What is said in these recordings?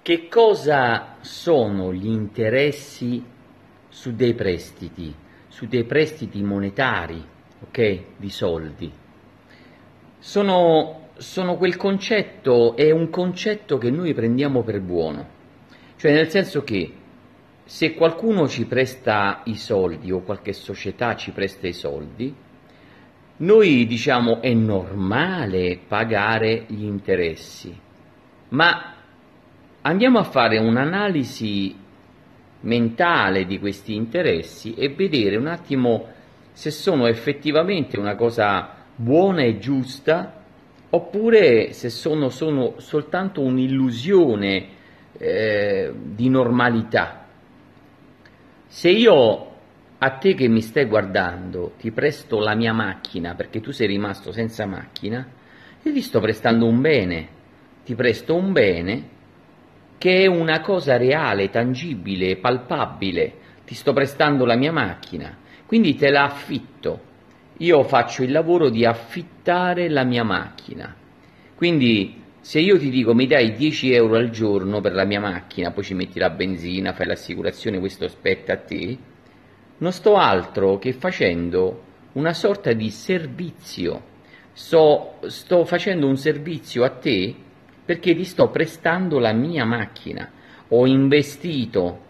Che cosa sono gli interessi su dei prestiti monetari, ok? Di soldi? Sono quel concetto, è un concetto che noi prendiamo per buono, cioè nel senso che se qualcuno ci presta i soldi o qualche società ci presta i soldi, noi diciamo è normale pagare gli interessi, ma andiamo a fare un'analisi mentale di questi interessi e vedere un attimo se sono effettivamente una cosa buona e giusta oppure se sono soltanto un'illusione di normalità. Se io a te che mi stai guardando ti presto la mia macchina perché tu sei rimasto senza macchina, io ti sto prestando un bene, ti presto un bene che è una cosa reale, tangibile, palpabile, ti sto prestando la mia macchina, quindi te la affitto, io faccio il lavoro di affittare la mia macchina, quindi se io ti dico mi dai 10 euro al giorno per la mia macchina, poi ci metti la benzina, fai l'assicurazione, questo spetta a te, non sto altro che facendo una sorta di servizio, sto facendo un servizio a te perché ti sto prestando la mia macchina, ho investito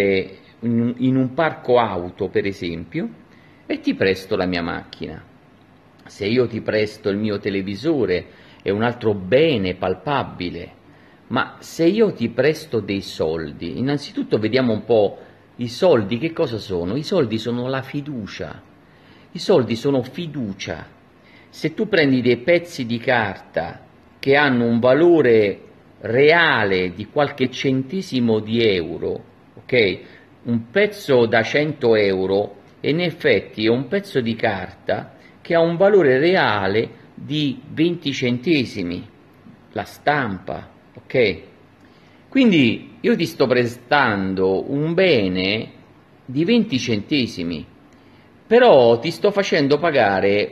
in un parco auto per esempio e ti presto la mia macchina. Se io ti presto il mio televisore è un altro bene palpabile, ma se io ti presto dei soldi, innanzitutto vediamo un po' i soldi che cosa sono? I soldi sono la fiducia, i soldi sono fiducia. Se tu prendi dei pezzi di carta che hanno un valore reale di qualche centesimo di euro, ok? Un pezzo da 100 euro in effetti è un pezzo di carta che ha un valore reale di 20 centesimi, la stampa, ok? Quindi io ti sto prestando un bene di 20 centesimi, però ti sto facendo pagare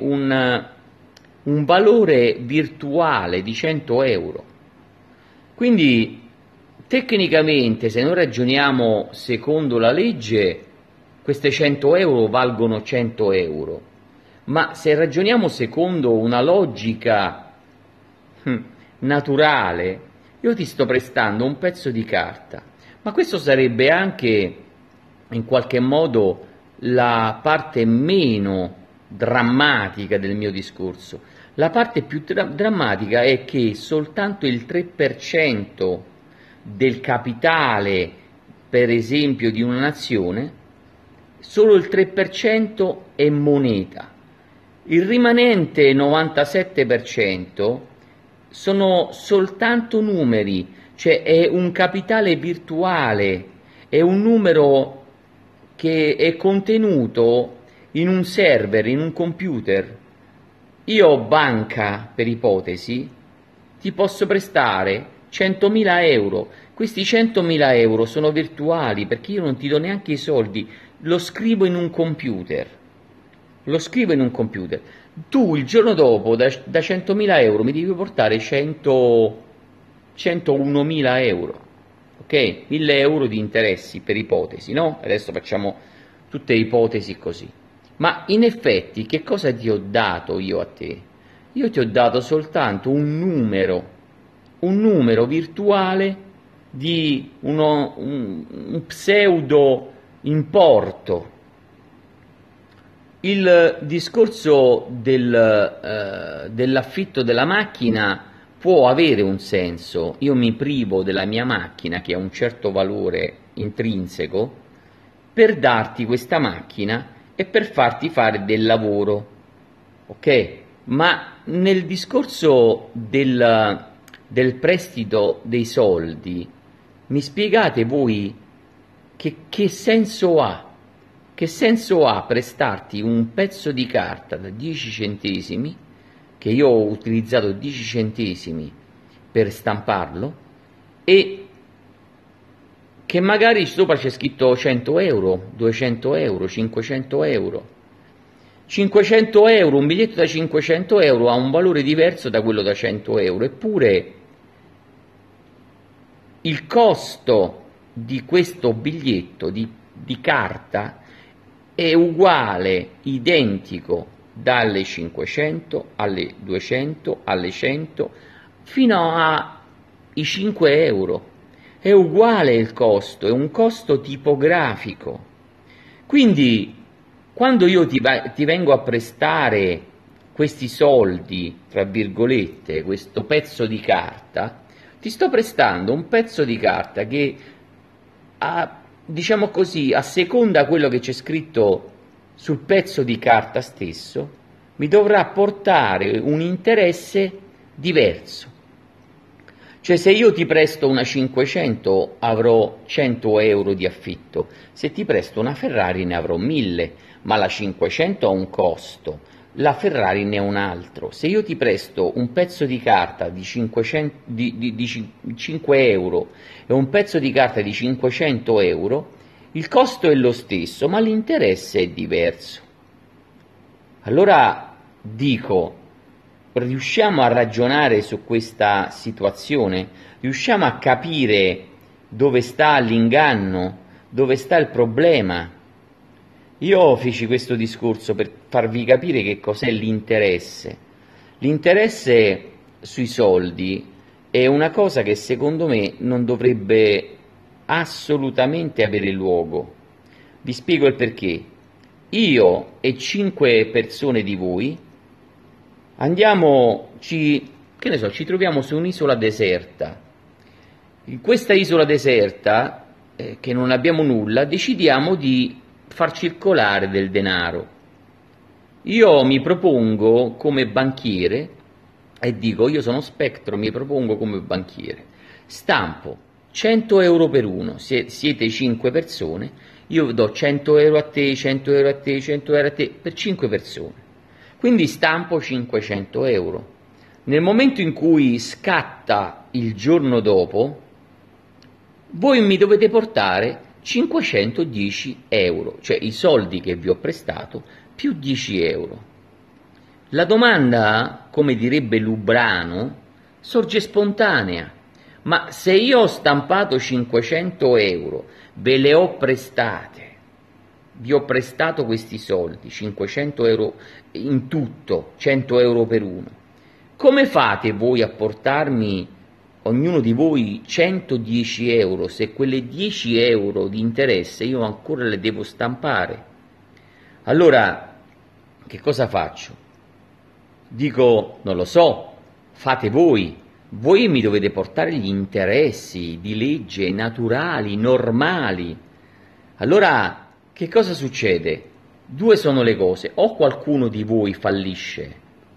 un valore virtuale di 100 euro. Quindi tecnicamente, se noi ragioniamo secondo la legge, queste 100 euro valgono 100 euro, ma se ragioniamo secondo una logica naturale, io ti sto prestando un pezzo di carta, ma questo sarebbe anche in qualche modo la parte meno drammatica del mio discorso. La parte più drammatica è che soltanto il 3% del capitale, per esempio, di una nazione, solo il 3% è moneta. Il rimanente 97% sono soltanto numeri, cioè è un capitale virtuale, è un numero che è contenuto in un server, in un computer. Io, banca, per ipotesi, ti posso prestare 100.000 euro. Questi 100.000 euro sono virtuali perché io non ti do neanche i soldi, lo scrivo in un computer. Lo scrivo in un computer. Tu il giorno dopo da 100.000 euro mi devi portare 101.000 euro, ok? 1.000 euro di interessi per ipotesi, no? Adesso facciamo tutte ipotesi così. Ma in effetti che cosa ti ho dato io a te? Io ti ho dato soltanto un numero virtuale di un pseudo importo. Il discorso dell'affitto della macchina può avere un senso. Io mi privo della mia macchina che ha un certo valore intrinseco per darti questa macchina e per farti fare del lavoro, ok? Ma nel discorso del prestito dei soldi, mi spiegate voi che senso ha? Che senso ha prestarti un pezzo di carta da 10 centesimi, che io ho utilizzato 10 centesimi per stamparlo, e che magari sopra c'è scritto 100 euro, 200 euro, 500 euro. 500 euro, un biglietto da 500 euro ha un valore diverso da quello da 100 euro, eppure il costo di questo biglietto di carta è uguale, identico, dalle 500 alle 200 alle 100 fino ai 5 euro. È uguale il costo, è un costo tipografico. Quindi quando io ti vengo a prestare questi soldi, tra virgolette, questo pezzo di carta, ti sto prestando un pezzo di carta che, diciamo così, a seconda quello che c'è scritto sul pezzo di carta stesso, mi dovrà portare un interesse diverso. Cioè, se io ti presto una 500 avrò 100 euro di affitto, se ti presto una Ferrari ne avrò 1000, ma la 500 ha un costo, la Ferrari ne ha un altro. Se io ti presto un pezzo di carta di 5 euro e un pezzo di carta di 500 euro, il costo è lo stesso, ma l'interesse è diverso. Allora dico, riusciamo a ragionare su questa situazione? Riusciamo a capire dove sta l'inganno? Dove sta il problema? Io feci questo discorso per farvi capire che cos'è l'interesse. L'interesse sui soldi è una cosa che secondo me non dovrebbe assolutamente avere luogo. Vi spiego il perché. Io e 5 persone di voi andiamo, ci troviamo su un'isola deserta. In questa isola deserta, che non abbiamo nulla, decidiamo di far circolare del denaro. Io mi propongo come banchiere e dico, io sono Spektro, mi propongo come banchiere, stampo 100 euro per uno, siete 5 persone, io do 100 euro a te, 100 euro a te, 100 euro a te, per 5 persone, quindi stampo 500 euro. Nel momento in cui scatta il giorno dopo, voi mi dovete portare 510 euro, cioè i soldi che vi ho prestato più 10 euro. La domanda, come direbbe Lubrano, sorge spontanea. Ma se io ho stampato 500 euro, ve le ho prestate, vi ho prestato questi soldi, 500 euro in tutto, 100 euro per uno, come fate voi a portarmi, ognuno di voi, 110 euro, se quelle 10 euro di interesse io ancora le devo stampare? Allora, che cosa faccio? Dico, non lo so, fate voi mi dovete portare gli interessi di legge naturali, normali. Allora, che cosa succede? Due sono le cose: o qualcuno di voi fallisce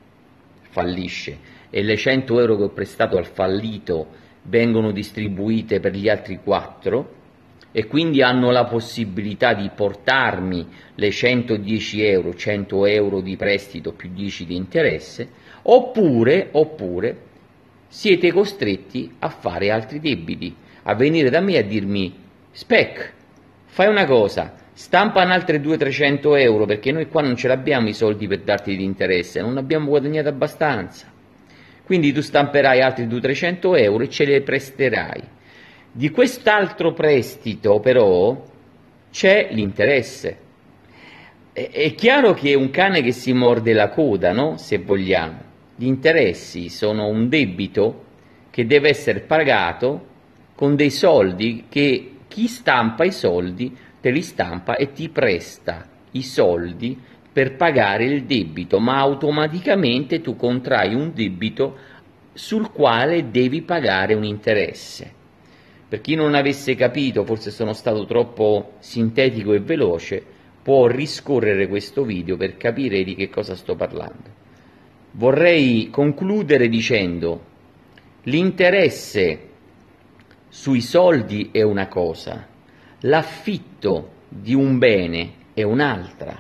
e le 100 euro che ho prestato al fallito vengono distribuite per gli altri 4 e quindi hanno la possibilità di portarmi le 110 euro, 100 euro di prestito più 10 di interesse, oppure siete costretti a fare altri debiti, a venire da me e a dirmi: Spec, fai una cosa, stampa altre 200-300 euro, perché noi qua non ce l'abbiamo i soldi per darti di interesse, non abbiamo guadagnato abbastanza, quindi tu stamperai altri 200-300 euro e ce le presterai. Di quest'altro prestito però c'è l'interesse. È chiaro che è un cane che si morde la coda, no? Se vogliamo. Gli interessi sono un debito che deve essere pagato con dei soldi che chi stampa i soldi te li stampa e ti presta i soldi per pagare il debito, ma automaticamente tu contrai un debito sul quale devi pagare un interesse. Per chi non avesse capito, forse sono stato troppo sintetico e veloce, può riscorrere questo video per capire di che cosa sto parlando. Vorrei concludere dicendo: l'interesse sui soldi è una cosa, l'affitto di un bene è un'altra.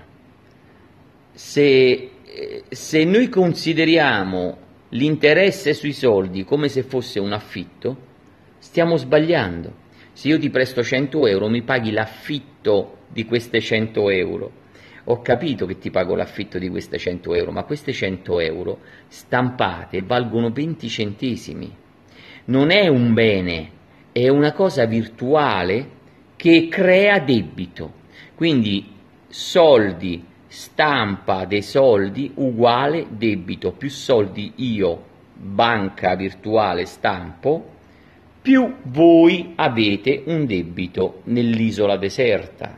Se noi consideriamo l'interesse sui soldi come se fosse un affitto, stiamo sbagliando. Se io ti presto 100 euro, mi paghi l'affitto di queste 100 euro. Ho capito che ti pago l'affitto di queste 100 euro, ma queste 100 euro stampate valgono 20 centesimi. Non è un bene, è una cosa virtuale che crea debito, quindi soldi, stampa dei soldi uguale debito, più soldi io, banca virtuale, stampo, più voi avete un debito nell'isola deserta.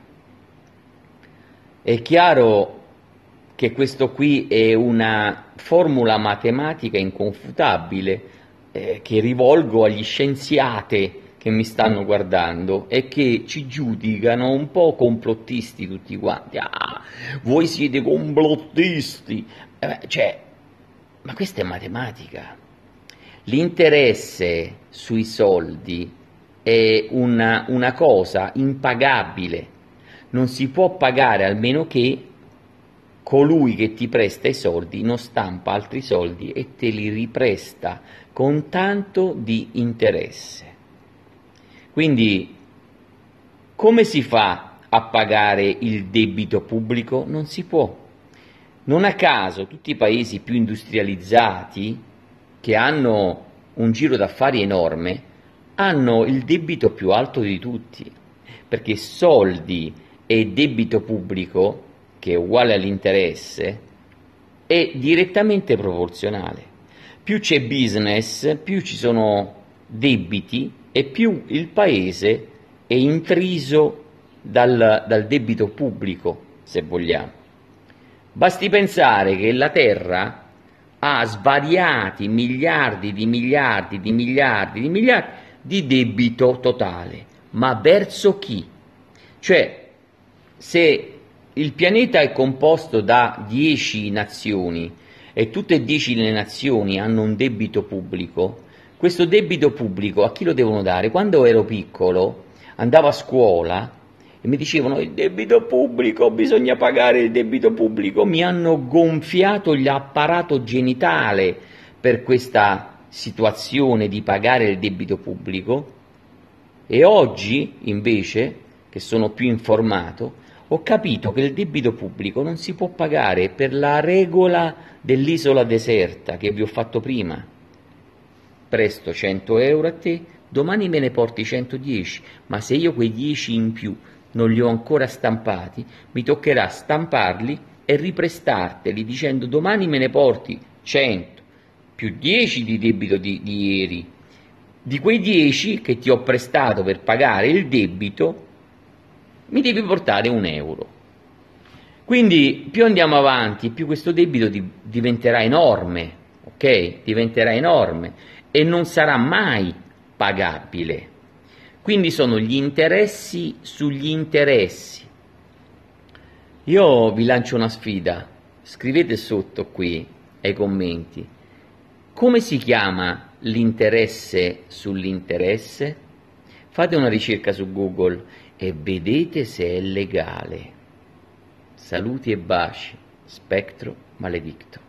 È chiaro che questo qui è una formula matematica inconfutabile che rivolgo agli scienziati che mi stanno guardando e che ci giudicano un po' complottisti tutti quanti. Ah, voi siete complottisti! Ma questa è matematica. L'interesse sui soldi è una cosa impagabile, non si può pagare almeno che colui che ti presta i soldi non stampa altri soldi e te li ripresta con tanto di interesse. Quindi come si fa a pagare il debito pubblico? Non si può. Non a caso tutti i paesi più industrializzati che hanno un giro d'affari enorme hanno il debito più alto di tutti, perché soldi e debito pubblico, che è uguale all'interesse, è direttamente proporzionale. Più c'è business, più ci sono debiti e più il paese è intriso dal debito pubblico, se vogliamo. Basti pensare che la Terra ha svariati miliardi di miliardi di miliardi di miliardi di debito totale, ma verso chi? Cioè, se il pianeta è composto da 10 nazioni e tutte e 10 le nazioni hanno un debito pubblico, questo debito pubblico a chi lo devono dare? Quando ero piccolo andavo a scuola e mi dicevano il debito pubblico, bisogna pagare il debito pubblico, mi hanno gonfiato l'apparato genitale per questa situazione di pagare il debito pubblico e oggi invece, che sono più informato, ho capito che il debito pubblico non si può pagare per la regola dell'isola deserta che vi ho fatto prima. Presto 100 euro a te, domani me ne porti 110, ma se io quei 10 in più non li ho ancora stampati, mi toccherà stamparli e riprestarteli dicendo domani me ne porti 100 più 10 di debito di ieri. Di quei 10 che ti ho prestato per pagare il debito, mi devi portare 1 euro. Quindi più andiamo avanti, più questo debito diventerà enorme, ok? Diventerà enorme e non sarà mai pagabile. Quindi sono gli interessi sugli interessi. Io vi lancio una sfida, scrivete sotto qui ai commenti, come si chiama l'interesse sull'interesse? Fate una ricerca su Google e vedete se è legale. Saluti e baci, Spectro Maledicto.